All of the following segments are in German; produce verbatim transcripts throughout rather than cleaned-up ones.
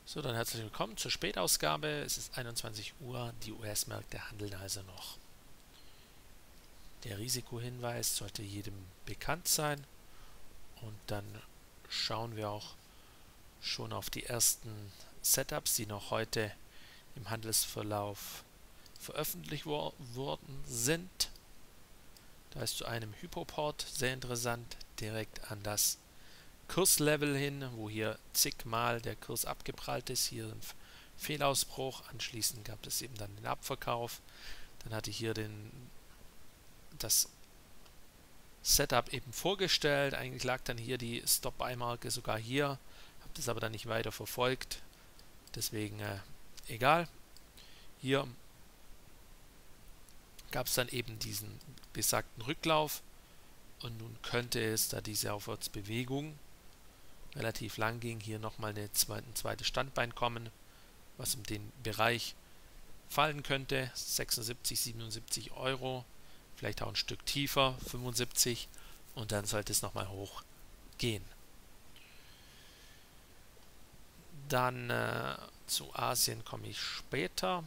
So, dann herzlich willkommen zur Spätausgabe. Es ist einundzwanzig Uhr, die U S-Märkte handeln also noch. Der Risikohinweis sollte jedem bekannt sein und dann schauen wir auch schon auf die ersten Setups, die noch heute im Handelsverlauf veröffentlicht wo worden sind. Da ist zu einem Hypoport sehr interessant, direkt an das Kurslevel hin, wo hier zigmal der Kurs abgeprallt ist, hier ein Fehlausbruch, anschließend gab es eben dann den Abverkauf, dann hatte ich hier den, das Setup eben vorgestellt, eigentlich lag dann hier die Stop-Buy-Marke sogar hier, habe das aber dann nicht weiter verfolgt, deswegen äh, egal. Hier gab es dann eben diesen besagten Rücklauf und nun könnte es, da diese Aufwärtsbewegung relativ lang ging, hier nochmal eine zweite, ein zweites Standbein kommen, was um den Bereich fallen könnte, sechsundsiebzig, siebenundsiebzig Euro, vielleicht auch ein Stück tiefer, fünfundsiebzig, und dann sollte es nochmal hoch gehen. Dann äh, zu Asien komme ich später.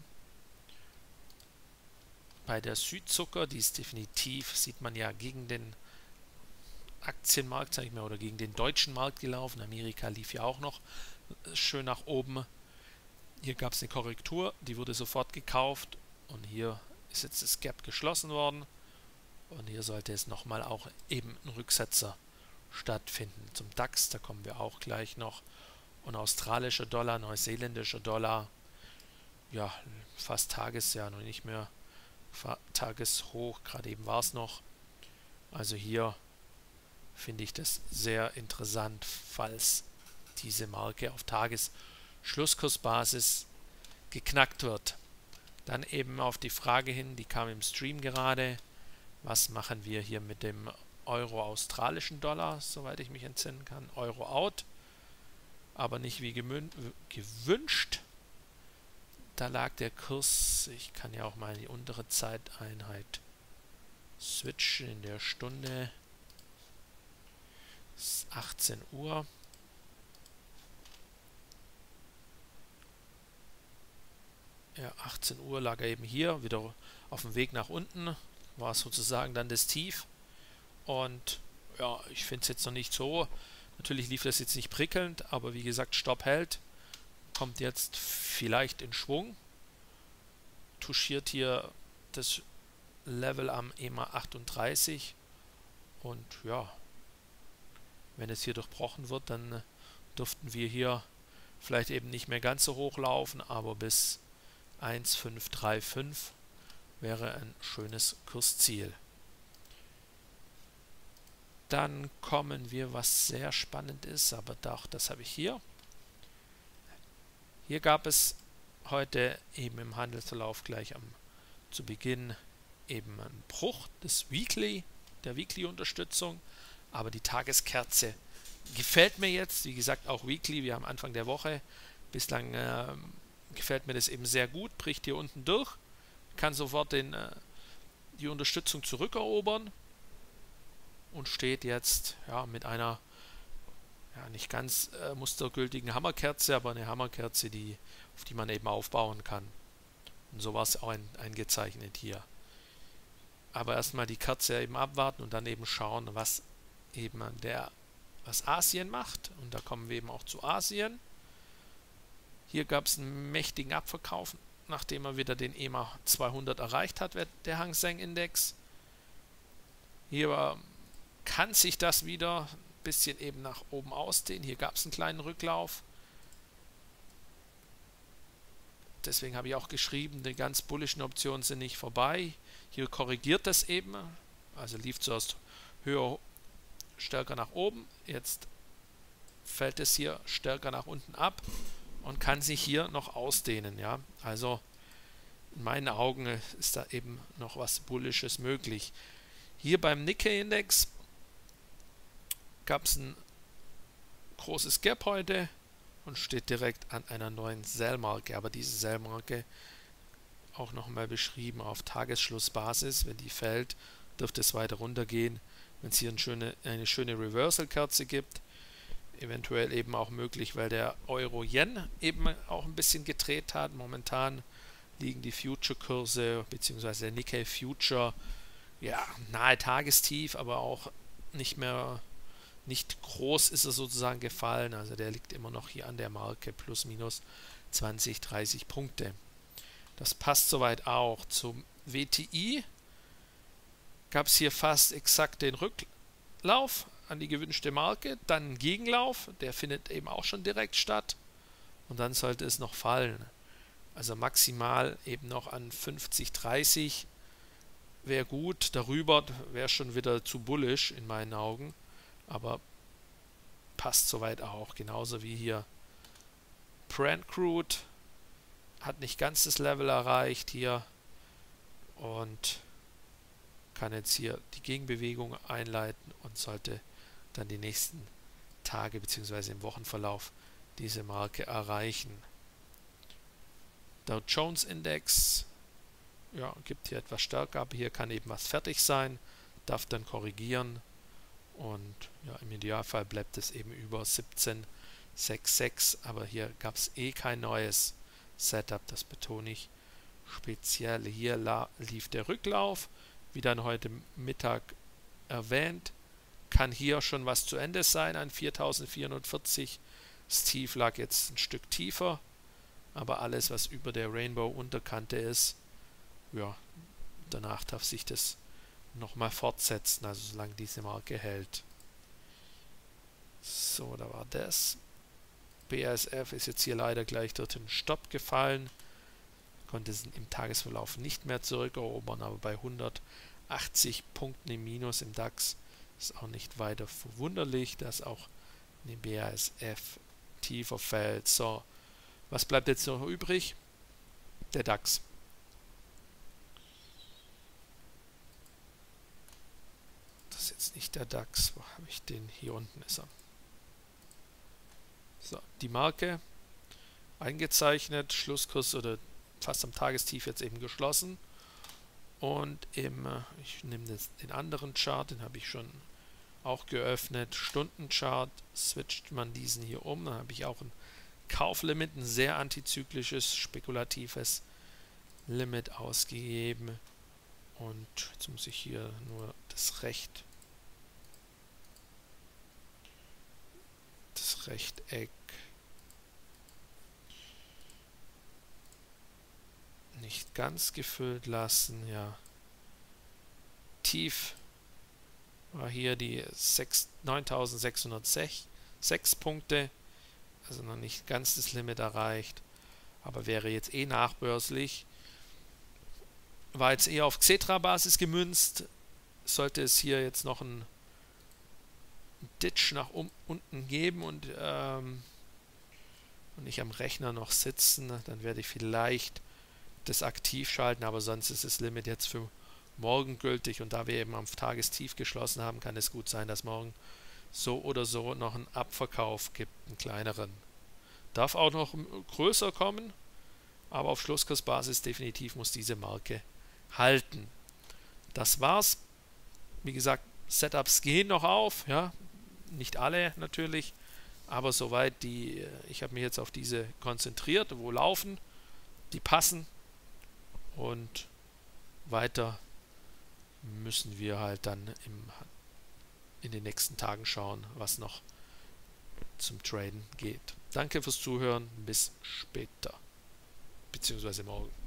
Bei der Südzucker, die ist definitiv, sieht man ja, gegen den Aktienmarkt, sage ich mal, oder gegen den deutschen Markt gelaufen. Amerika lief ja auch noch schön nach oben. Hier gab es eine Korrektur, die wurde sofort gekauft und hier ist jetzt das Gap geschlossen worden und hier sollte es nochmal auch eben ein Rücksetzer stattfinden. Zum DAX, da kommen wir auch gleich noch. Und australischer Dollar, neuseeländischer Dollar, ja, fast Tagesjahr, noch nicht mehr Tageshoch, gerade eben war es noch. Also hier finde ich das sehr interessant, falls diese Marke auf Tagesschlusskursbasis geknackt wird. Dann eben auf die Frage hin, die kam im Stream gerade, was machen wir hier mit dem Euro-australischen Dollar, soweit ich mich entsinnen kann, Euro-out, aber nicht wie gewünscht. Da lag der Kurs, ich kann ja auch mal die untere Zeiteinheit switchen in der Stunde, achtzehn Uhr. Ja, achtzehn Uhr lag er eben hier, wieder auf dem Weg nach unten, war sozusagen dann das Tief. Und ja, ich finde es jetzt noch nicht so, natürlich lief das jetzt nicht prickelnd, aber wie gesagt, Stopp hält, kommt jetzt vielleicht in Schwung, touchiert hier das Level am E M A achtunddreißig und ja, wenn es hier durchbrochen wird, dann dürften wir hier vielleicht eben nicht mehr ganz so hoch laufen, aber bis eins Komma fünf drei fünf wäre ein schönes Kursziel. Dann kommen wir, was sehr spannend ist, aber doch, das habe ich hier. Hier gab es heute eben im Handelsverlauf gleich am zu Beginn eben einen Bruch des Weekly, der Weekly-Unterstützung, aber die Tageskerze gefällt mir jetzt, wie gesagt auch Weekly, wir haben Anfang der Woche, bislang äh, gefällt mir das eben sehr gut, bricht hier unten durch, kann sofort den, äh, die Unterstützung zurückerobern und steht jetzt ja mit einer ja, nicht ganz äh, mustergültigen Hammerkerze, aber eine Hammerkerze, die, auf die man eben aufbauen kann. Und so war es auch ein, eingezeichnet hier. Aber erstmal die Kerze eben abwarten und dann eben schauen, was eben der, was Asien macht. Und da kommen wir eben auch zu Asien. Hier gab es einen mächtigen Abverkauf, nachdem er wieder den E M A zweihundert erreicht hat, der Hang Seng Index. Hier kann sich das wieder ein bisschen eben nach oben ausdehnen. Hier gab es einen kleinen Rücklauf. Deswegen habe ich auch geschrieben, die ganz bullischen Optionen sind nicht vorbei. Hier korrigiert das eben, also lief zuerst höher, stärker nach oben. Jetzt fällt es hier stärker nach unten ab und kann sich hier noch ausdehnen. Ja, also in meinen Augen ist da eben noch was Bullisches möglich. Hier beim Nikkei-Index gab es ein großes Gap heute und steht direkt an einer neuen Sell-Marke. Aber diese Sell-Marke auch nochmal beschrieben auf Tagesschlussbasis. Wenn die fällt, dürfte es weiter runtergehen. Wenn es hier eine schöne, eine schöne Reversal-Kerze gibt, eventuell eben auch möglich, weil der Euro-Yen eben auch ein bisschen gedreht hat. Momentan liegen die Future-Kurse bzw. der Nikkei Future ja nahe Tagestief, aber auch nicht mehr, nicht groß ist er sozusagen gefallen. Also der liegt immer noch hier an der Marke plus minus zwanzig, dreißig Punkte. Das passt soweit auch. Zum W T I gab es hier fast exakt den Rücklauf an die gewünschte Marke, dann einen Gegenlauf, der findet eben auch schon direkt statt und dann sollte es noch fallen. Also maximal eben noch an fünfzig, dreißig wäre gut, darüber wäre schon wieder zu bullish in meinen Augen, aber passt soweit auch, genauso wie hier Brent Crude hat nicht ganz das Level erreicht hier und kann jetzt hier die Gegenbewegung einleiten und sollte dann die nächsten Tage bzw. im Wochenverlauf diese Marke erreichen. Dow Jones Index ja, gibt hier etwas stärker, aber hier kann eben was fertig sein, darf dann korrigieren und ja, im Idealfall bleibt es eben über siebzehn Komma sechsundsechzig, aber hier gab es eh kein neues Setup, das betone ich speziell. Hier lief der Rücklauf, wie dann heute Mittag erwähnt, kann hier schon was zu Ende sein an viertausendvierhundertvierzig. Das Tief lag jetzt ein Stück tiefer, aber alles, was über der Rainbow-Unterkante ist, ja, danach darf sich das nochmal fortsetzen, also solange diese Marke hält. So, da war das. B A S F ist jetzt hier leider gleich durch den Stopp gefallen, konnte es im Tagesverlauf nicht mehr zurückerobern, aber bei hundertachtzig Punkten im Minus im DAX ist auch nicht weiter verwunderlich, dass auch eine B A S F tiefer fällt. So, was bleibt jetzt noch übrig? Der DAX. Das ist jetzt nicht der DAX, wo habe ich den? Hier unten ist er. So, die Marke eingezeichnet, Schlusskurs oder fast am Tagestief jetzt eben geschlossen. Und im, ich nehme jetzt den anderen Chart, den habe ich schon auch geöffnet, Stundenchart, switcht man diesen hier um, dann habe ich auch ein Kauflimit, ein sehr antizyklisches, spekulatives Limit ausgegeben. Und jetzt muss ich hier nur das Recht, das Rechteck nicht ganz gefüllt lassen, ja. Tief war hier die neuntausendsechshundertsechs Punkte, also noch nicht ganz das Limit erreicht, aber wäre jetzt eh nachbörslich. War jetzt eher auf Xetra-Basis gemünzt, sollte es hier jetzt noch ein Ditch nach um, unten geben und, ähm, und ich am Rechner noch sitzen, dann werde ich vielleicht das aktiv schalten, aber sonst ist das Limit jetzt für morgen gültig und da wir eben am Tagestief geschlossen haben, kann es gut sein, dass morgen so oder so noch einen Abverkauf gibt, einen kleineren. Darf auch noch größer kommen, aber auf Schlusskursbasis definitiv muss diese Marke halten. Das war's. Wie gesagt, Setups gehen noch auf, ja, nicht alle natürlich, aber soweit die, ich habe mich jetzt auf diese konzentriert, wo laufen, die passen und weiter müssen wir halt dann im, in den nächsten Tagen schauen, was noch zum Traden geht. Danke fürs Zuhören, bis später, beziehungsweise morgen.